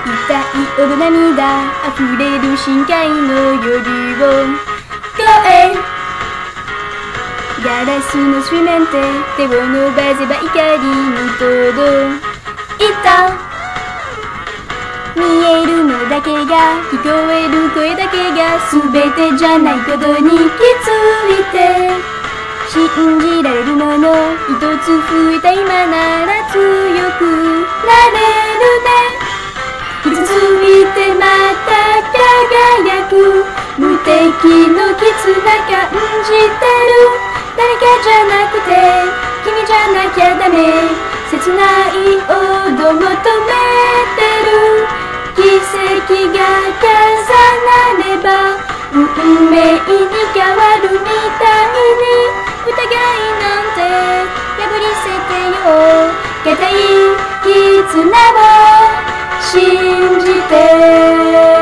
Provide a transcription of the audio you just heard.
痛いほど涙溢れる深海の夜を越えガラスの水面で手を伸ばせば怒りに届いた見えるのだけが聞こえる声だけが全てじゃないことに気づいて信じられるもの一つ増えた今なら強くなれるね傷ついてまた輝く無敵の絆感じてる誰かじゃなくて君じゃなきゃダメ切ないほど求めてる奇跡が重なれば運命に変わるみたいに疑いなんて破り捨てよう固い絆を信じて